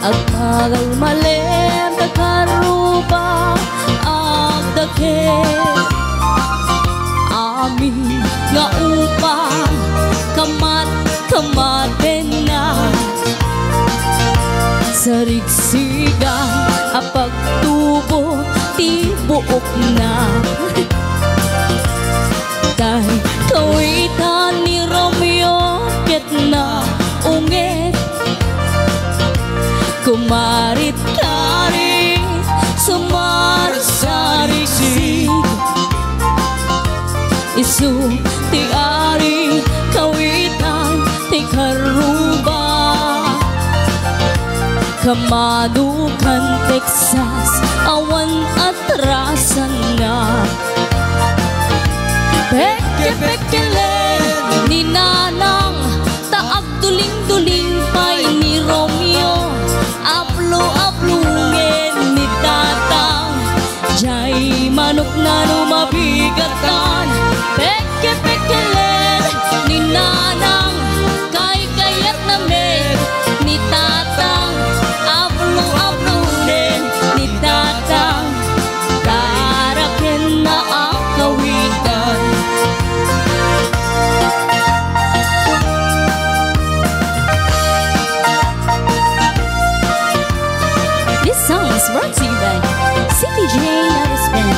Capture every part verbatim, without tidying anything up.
Agmagal malem nagkaruba agdake amin nga upang kamat kamaten na sarigsigan apagtubo tibuok na tay kawitan ni Romeo ket na ungit kumarit kari sumarsarisi isu ti ari kawitan ti karuba kamadukan Texas awan atrasan na peke pekelen ni nanang taag duling-duling pay ni Romeo aplo aplungen ni tatang jay manok na lumabigatan peke pekelen ni nanang kay kayat na meg ni tatang aplo aplunen ni tatang karaken na akawitan. This song is brought to you by C P J Lavis Band.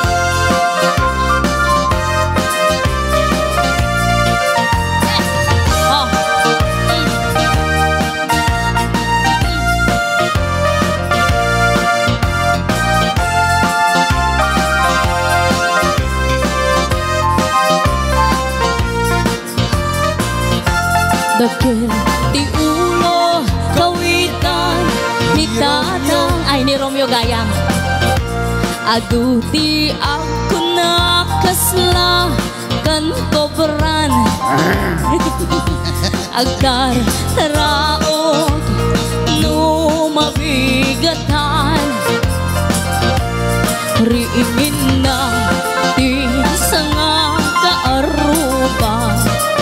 Dakil ti ulo kawitan ni tatang ay ni Romeo Gayam adu ti ako nakasla kan kobran agkar taraot no mabigatan riimin na ti sanga kaaruban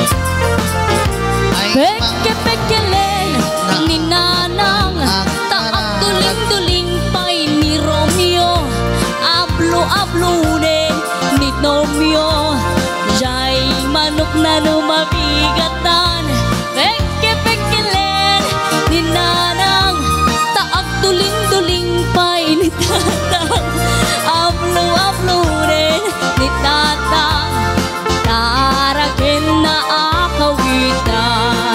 peke pekelen ni nanang taag duling-duling pay ni Romeo ablo ablunen ni Romeo jay manok na lumabigatan peke pekelen ni nanang taag duling-duling pay ni tatang ablo ablunen ni tatang taraken na akawitan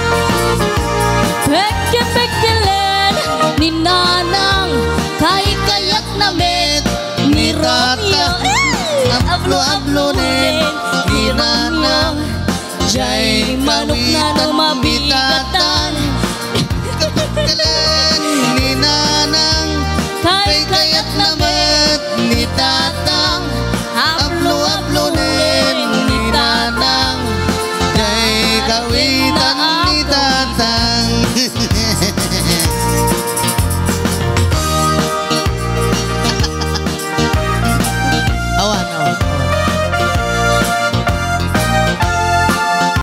peke pekelen ni nanang kay kayak na met ni Romeo ablo ablunen ni nanang jay manok na lumabigatan.